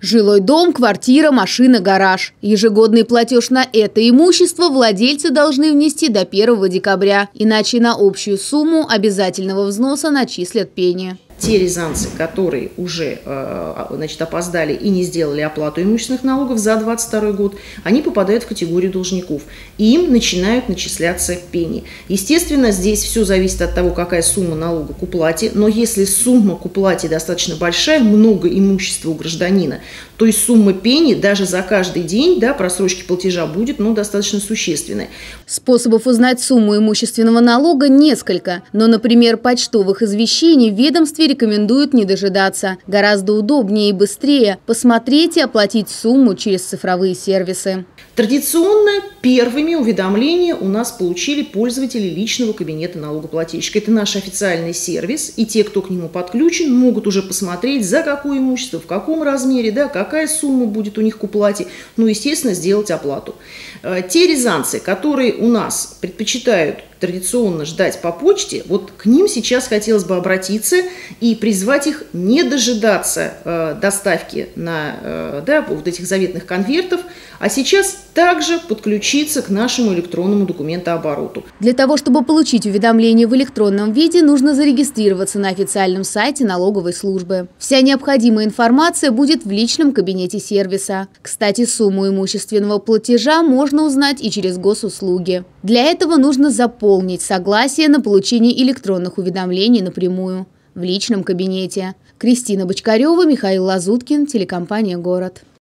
Жилой дом, квартира, машина, гараж. Ежегодный платеж на это имущество владельцы должны внести до 1 декабря, иначе на общую сумму обязательного взноса начислят пени. Те рязанцы, которые уже опоздали и не сделали оплату имущественных налогов за 2022 год, они попадают в категорию должников. И им начинают начисляться пени. Естественно, здесь все зависит от того, какая сумма налога к уплате. Но если сумма к уплате достаточно большая, много имущества у гражданина, то есть сумма пени даже за каждый день просрочки платежа будет достаточно существенной. Способов узнать сумму имущественного налога несколько. Но, например, почтовых извещений в ведомстве рекомендуют не дожидаться. Гораздо удобнее и быстрее посмотреть и оплатить сумму через цифровые сервисы. Традиционно первыми уведомления у нас получили пользователи личного кабинета налогоплательщика. Это наш официальный сервис, и те, кто к нему подключен, могут уже посмотреть, за какое имущество, в каком размере, какая сумма будет у них к уплате, естественно, сделать оплату. Те рязанцы, которые у нас предпочитают традиционно ждать по почте, к ним сейчас хотелось бы обратиться и призвать их не дожидаться доставки на этих заветных конвертов, а сейчас также подключиться к нашему электронному документообороту. Для того, чтобы получить уведомление в электронном виде, нужно зарегистрироваться на официальном сайте налоговой службы. Вся необходимая информация будет в личном кабинете сервиса. Кстати, сумму имущественного платежа можно узнать и через госуслуги. Для этого нужно заполнить согласие на получение электронных уведомлений напрямую в личном кабинете. Кристина Бочкарева, Михаил Лазуткин, телекомпания «Город».